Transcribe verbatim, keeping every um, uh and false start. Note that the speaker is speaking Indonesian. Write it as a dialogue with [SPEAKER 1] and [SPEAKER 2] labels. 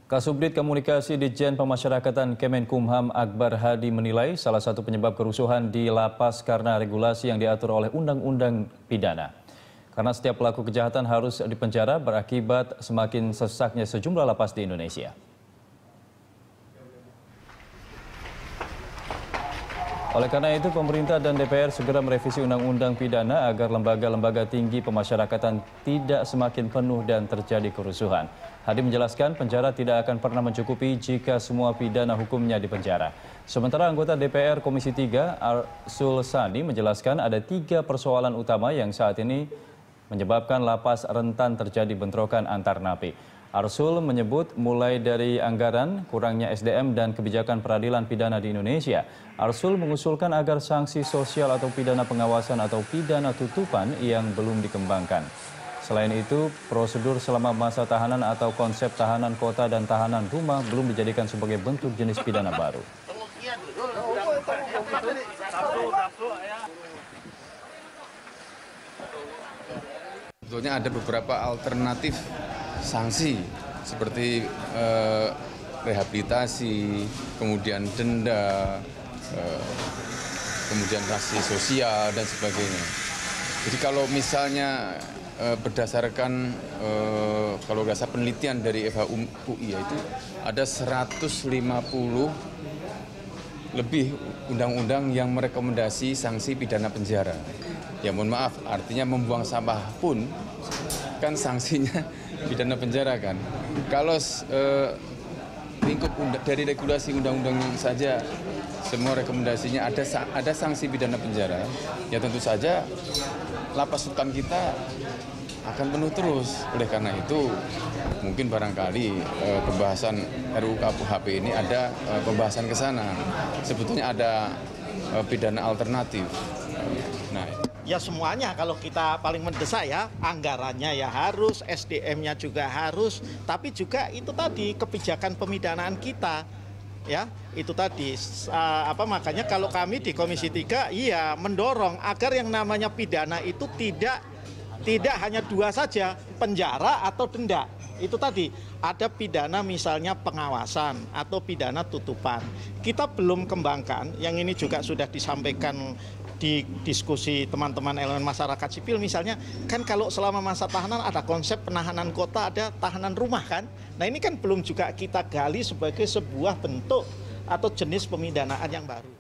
[SPEAKER 1] Kasubdit Komunikasi Ditjen Pemasyarakatan Kemenkumham Akbar Hadi menilai salah satu penyebab kerusuhan di lapas karena regulasi yang diatur oleh Undang-Undang Pidana. Karena setiap pelaku kejahatan harus dipenjara berakibat semakin sesaknya sejumlah lapas di Indonesia. Oleh karena itu, pemerintah dan D P R segera merevisi Undang-Undang Pidana agar lembaga-lembaga tinggi pemasyarakatan tidak semakin penuh dan terjadi kerusuhan. Hadi menjelaskan penjara tidak akan pernah mencukupi jika semua pidana hukumnya dipenjara. Sementara anggota D P R Komisi tiga, Arsul Sani, menjelaskan ada tiga persoalan utama yang saat ini menyebabkan lapas rentan terjadi bentrokan antar napi. Arsul menyebut mulai dari anggaran, kurangnya S D M, dan kebijakan peradilan pidana di Indonesia. Arsul mengusulkan agar sanksi sosial atau pidana pengawasan atau pidana tutupan yang belum dikembangkan. Selain itu, prosedur selama masa tahanan atau konsep tahanan kota dan tahanan rumah belum dijadikan sebagai bentuk jenis pidana baru.
[SPEAKER 2] Sebetulnya ada beberapa alternatif sanksi seperti eh, rehabilitasi, kemudian denda, eh, kemudian sanksi sosial dan sebagainya. Jadi kalau misalnya eh, berdasarkan eh, kalau berdasar penelitian dari F H U I itu ada seratus lima puluh lebih undang-undang yang merekomendasi sanksi pidana penjara. Ya mohon maaf, artinya membuang sampah pun kan sanksinya pidana penjara kan. Kalau eh, lingkup dari regulasi undang-undang saja semua rekomendasinya ada ada sanksi pidana penjara, ya tentu saja lapas rutan kita akan penuh terus. Oleh karena itu mungkin barangkali eh, pembahasan R U U K U H P ini ada eh, pembahasan ke sana. Sebetulnya ada eh, pidana alternatif. Nah,
[SPEAKER 3] ya semuanya kalau kita paling mendesak ya, anggarannya ya harus, S D M-nya juga harus, tapi juga itu tadi kebijakan pemidanaan kita. Ya, itu tadi uh, apa makanya kalau kami di Komisi tiga iya mendorong agar yang namanya pidana itu tidak tidak hanya dua saja, penjara atau denda. Itu tadi ada pidana misalnya pengawasan atau pidana tutupan. Kita belum kembangkan, yang ini juga sudah disampaikan di diskusi teman-teman elemen masyarakat sipil, misalnya kan kalau selama masa tahanan ada konsep penahanan kota, ada tahanan rumah kan. Nah ini kan belum juga kita gali sebagai sebuah bentuk atau jenis pemidanaan yang baru.